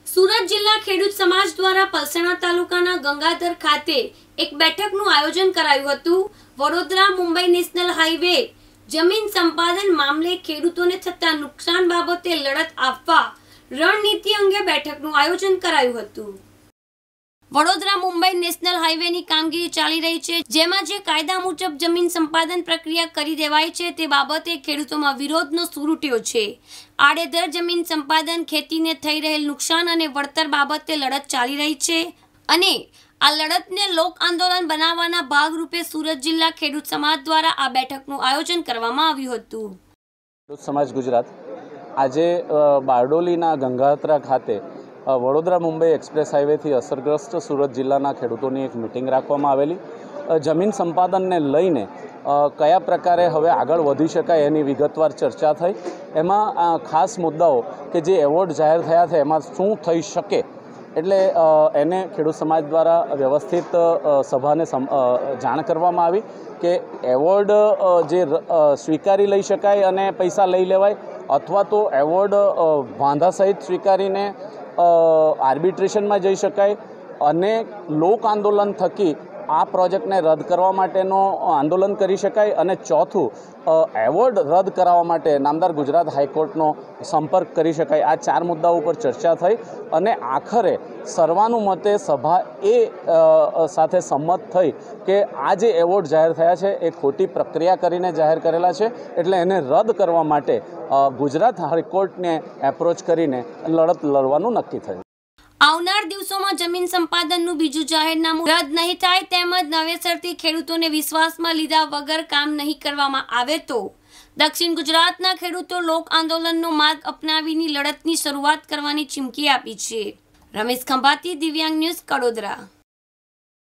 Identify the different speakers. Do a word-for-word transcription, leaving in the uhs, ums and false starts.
Speaker 1: સુરત જિલ્લા ખેડૂત સમાજ દ્વારા પલસાણા તાલુકાના ગંગાધર ખાતે એક બેઠકનું આયોજન કરાયું હતું। વડોદરા મુંબઈ નેશનલ હાઈવે જમીન સંપાદન મામલે ખેડૂતોને થતા નુકસાન બાબતે લડત આપવા રણનીતિ અંગે બેઠકનું આયોજન કરાયું હતું। વડોદરા મુંબઈ નેશનલ હાઈવેની કામગીરી ચાલી રહી છે, જેમાં જે કાયદા મુજબ જમીન સંપાદન પ્રક્રિયા કરી દેવાય છે તે બાબતે ખેડૂતોમાં વિરોધનો સૂર ઉઠ્યો છે। આડેધડ જમીન સંપાદન ખેતીને થઈ રહેલ નુકસાન અને વળતર બાબતે લડત ચાલી રહી છે અને આ લડતને લોક આંદોલન બનાવવાના ભાગરૂપે સુરત જિલ્લા ખેડૂત સમાજ દ્વારા આ બેઠકનું આયોજન કરવામાં આવ્યું હતું।
Speaker 2: ખેડૂત સમાજ ગુજરાત આજે બારડોલીના ગંગાધરા ખાતે વડોદરા મુંબઈ એક્સપ્રેસ હાઈવેથી અસરગ્રસ્ત સુરત જિલ્લાના ખેડૂતોની એક મિટિંગ રાખવામાં આવેલી। જમીન સંપાદનને લઈને કયા પ્રકારે હવે આગળ વધી શકાય એની વિગતવાર ચર્ચા થઈ। એમાં ખાસ મુદ્દાઓ કે જે એવોર્ડ જાહેર થયા છે એમાં શું થઈ શકે, એટલે એને ખેડૂત સમાજ દ્વારા વ્યવસ્થિત સભાને જાણ કરવામાં આવી કે એવોર્ડ જે સ્વીકારી લઈ શકાય અને પૈસા લઈ લેવાય, અથવા તો એવોર્ડ વાંધા સહિત સ્વીકારીને આર્બિટ્રેશનમાં જઈ શકાય અને લોક આંદોલન થકી આ પ્રોજેક્ટને રદ કરવા માટેનો આંદોલન કરી શકાય। અને ચોથું, એવોર્ડ રદ કરાવવા માટે નામદાર ગુજરાત હાઈકોર્ટનો સંપર્ક કરી શકાય। આ ચાર મુદ્દાઓ ઉપર ચર્ચા થઈ અને આખરે સર્વાનુમતે સભા એ સાથે સંમત થઈ કે આ જે એવોર્ડ જાહેર થયા છે એ ખોટી પ્રક્રિયા કરીને જાહેર કરેલા છે, એટલે એને રદ કરવા માટે ગુજરાત હાઈકોર્ટને એપ્રોચ કરીને લડત લડવાનું નક્કી થયું।
Speaker 1: આવનાર દિવસોમાં જમીન સંપાદનનું બીજું જાહેરનામું રદ નહીં થાય તેમજ નવેસરથી ખેડૂતોને વિશ્વાસમાં લીધા વગર કામ નહીં કરવામાં આવે તો દક્ષિણ ગુજરાતના ખેડૂતો લોક આંદોલનનો માર્ગ અપનાવીને લડતની શરૂઆત કરવાની ચીમકી આપી છે। રમેશ ખંભાતી, દિવ્યાંગ ન્યૂઝ, વડોદરા।